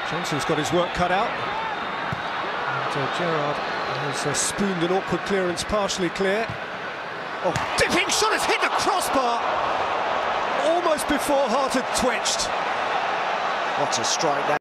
Johnson's got his work cut out. And Gerrard has spooned an awkward clearance, partially clear. Oh, dipping shot has hit the crossbar almost before Hart had twitched. What a strike that.